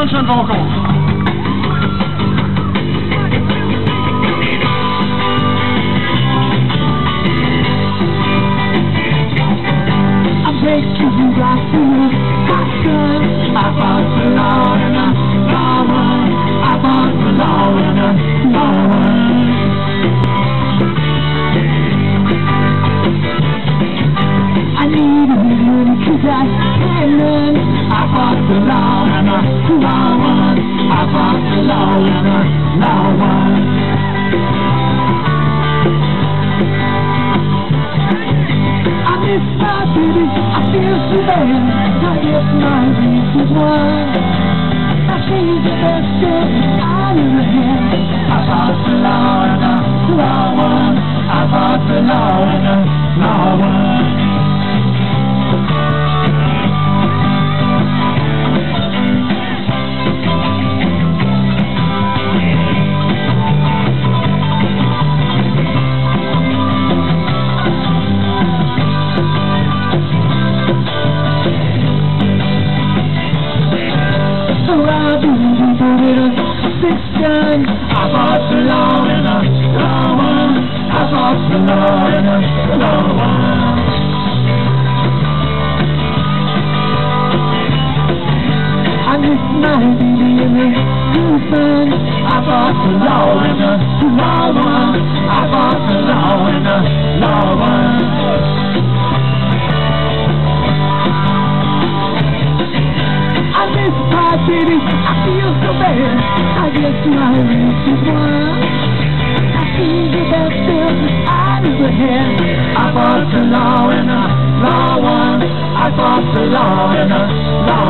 Daunch on vocals. Take you got to shotgun. I fought the law and I won. I fought the law and I won. I need a million cause I had none. I fought the law and I won. I fought the law and I won. I miss my baby, I feel so bad. I guess my reasons why. I she's the best girl I ever had. I fought the law and I won. I fought the law and I won. I fought the law and I won. I fought the law and I won. I miss my baby and the new son. I fought the law and I won. I fought the law and I won. I miss my baby, I feel so bad. I guess my reasons why. I see the best girl I ever had. I fought the law and I won. I fought the law and I